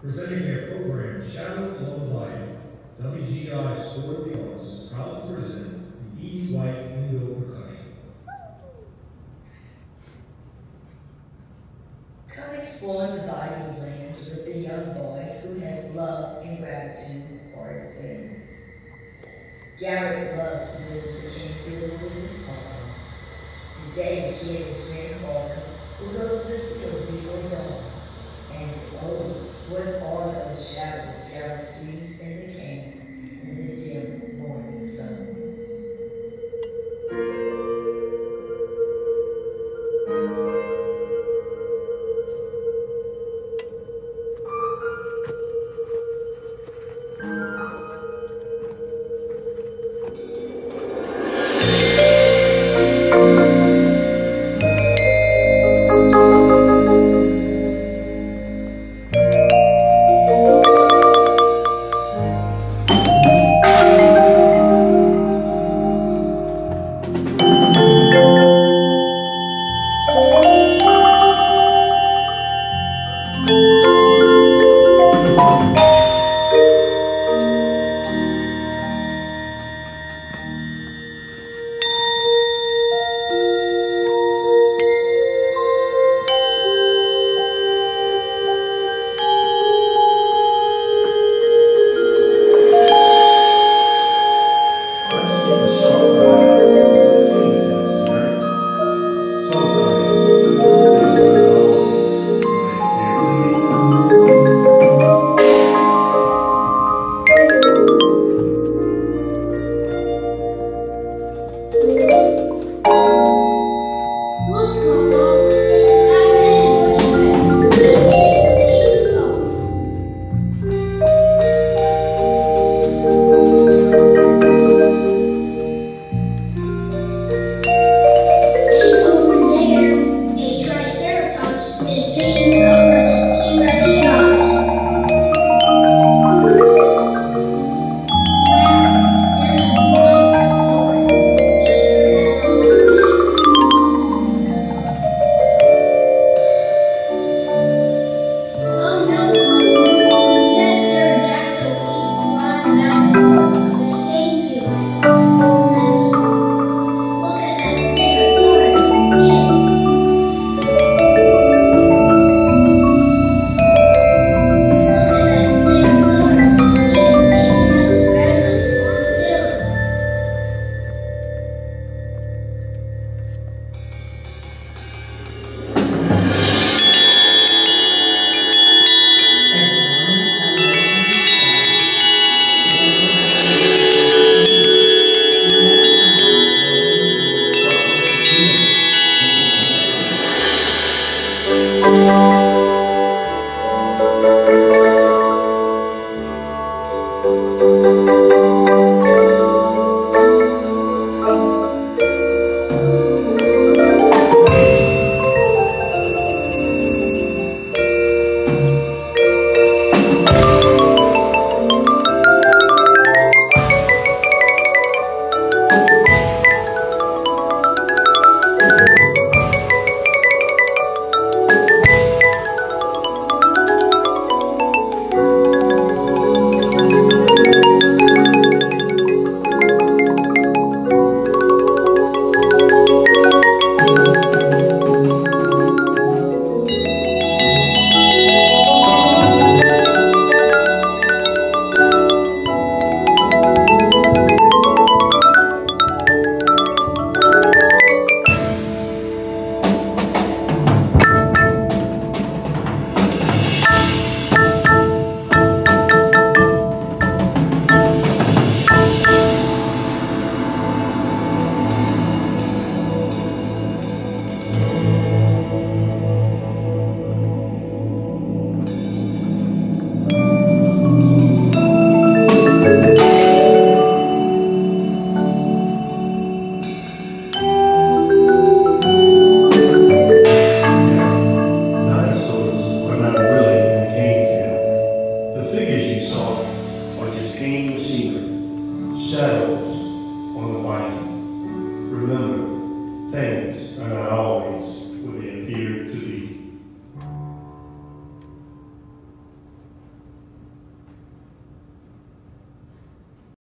Presenting their program Shadows on the Light, WGI Sword of the Arts is proud to present the E. White Indigo Percussion. Come explore the dividing land with the young boy who has love and gratitude for his sin. Garrett loves to visit the King Fields in his farm. Today he is Shane Carter, who goes to the fields before dawn. And oh, what are those shadows Garrett sees in the cane in the dim morning sun. Shadows on the White.